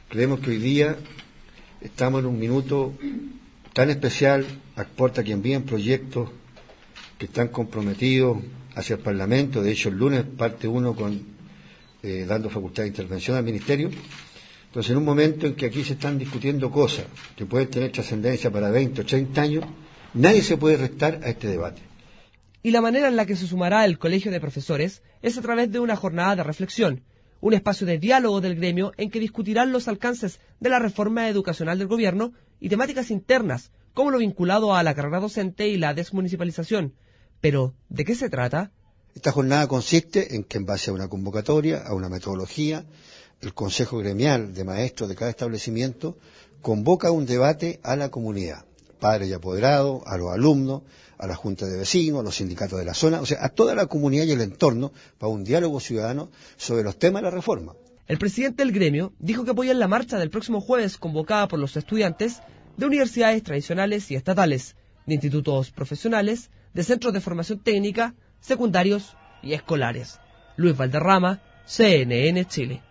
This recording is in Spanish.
Creemos que hoy día estamos en un minuto tan especial, aporta que envíen proyectos que están comprometidos hacia el Parlamento. De hecho, el lunes parte uno dando facultad de intervención al Ministerio. Entonces, en un momento en que aquí se están discutiendo cosas que pueden tener trascendencia para 20 o 30 años, nadie se puede restar a este debate. Y la manera en la que se sumará el Colegio de Profesores es a través de una jornada de reflexión, un espacio de diálogo del gremio en que discutirán los alcances de la reforma educacional del gobierno y temáticas internas, como lo vinculado a la carrera docente y la desmunicipalización. Pero, ¿de qué se trata? Esta jornada consiste en que, en base a una convocatoria, a una metodología, el Consejo Gremial de Maestros de cada establecimiento convoca un debate a la comunidad, padres y apoderados, a los alumnos, a la junta de vecinos, a los sindicatos de la zona, o sea, a toda la comunidad y el entorno, para un diálogo ciudadano sobre los temas de la reforma. El presidente del gremio dijo que apoyan la marcha del próximo jueves convocada por los estudiantes de universidades tradicionales y estatales, de institutos profesionales, de centros de formación técnica, secundarios y escolares. Luis Valderrama, CNN Chile.